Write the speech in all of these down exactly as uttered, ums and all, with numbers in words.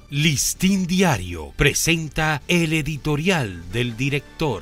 Listín Diario presenta el editorial del director.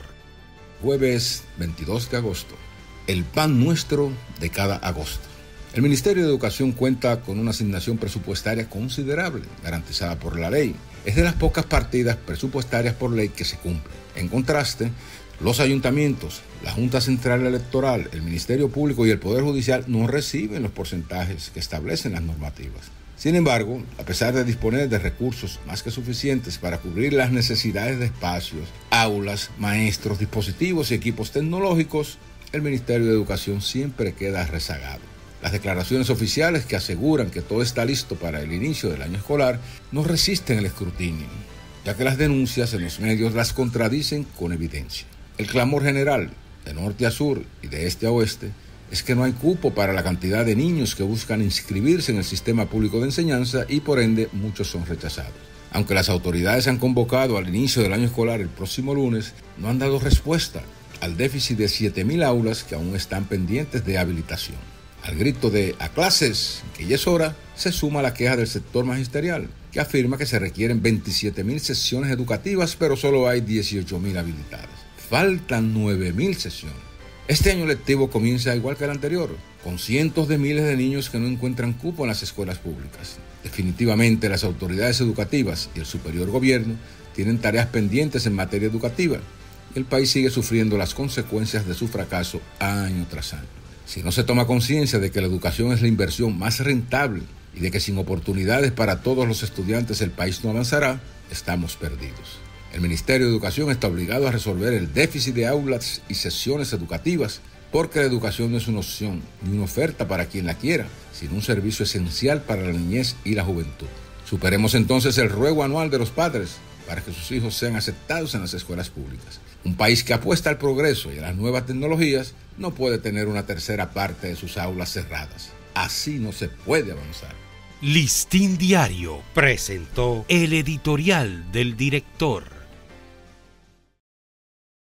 Jueves veintidós de agosto. El pan nuestro de cada agosto. El Ministerio de Educación cuenta con una asignación presupuestaria considerable, garantizada por la ley. Es de las pocas partidas presupuestarias por ley que se cumplen. En contraste, los ayuntamientos, la Junta Central Electoral, el Ministerio Público y el Poder Judicial no reciben los porcentajes que establecen las normativas. Sin embargo, a pesar de disponer de recursos más que suficientes para cubrir las necesidades de espacios, aulas, maestros, dispositivos y equipos tecnológicos, el Ministerio de Educación siempre queda rezagado. Las declaraciones oficiales que aseguran que todo está listo para el inicio del año escolar no resisten el escrutinio, ya que las denuncias en los medios las contradicen con evidencia. El clamor general, de norte a sur y de este a oeste, es que no hay cupo para la cantidad de niños que buscan inscribirse en el sistema público de enseñanza y por ende muchos son rechazados. Aunque las autoridades han convocado al inicio del año escolar el próximo lunes, no han dado respuesta al déficit de siete mil aulas que aún están pendientes de habilitación. Al grito de "a clases, que ya es hora", se suma la queja del sector magisterial, que afirma que se requieren veintisiete mil sesiones educativas, pero solo hay dieciocho mil habilitadas. Faltan nueve mil sesiones. Este año lectivo comienza igual que el anterior, con cientos de miles de niños que no encuentran cupo en las escuelas públicas. Definitivamente las autoridades educativas y el superior gobierno tienen tareas pendientes en materia educativa y el país sigue sufriendo las consecuencias de su fracaso año tras año. Si no se toma conciencia de que la educación es la inversión más rentable y de que sin oportunidades para todos los estudiantes el país no avanzará, estamos perdidos. El Ministerio de Educación está obligado a resolver el déficit de aulas y sesiones educativas, porque la educación no es una opción ni una oferta para quien la quiera, sino un servicio esencial para la niñez y la juventud. Superemos entonces el ruego anual de los padres para que sus hijos sean aceptados en las escuelas públicas. Un país que apuesta al progreso y a las nuevas tecnologías no puede tener una tercera parte de sus aulas cerradas. Así no se puede avanzar. Listín Diario presentó el editorial del director.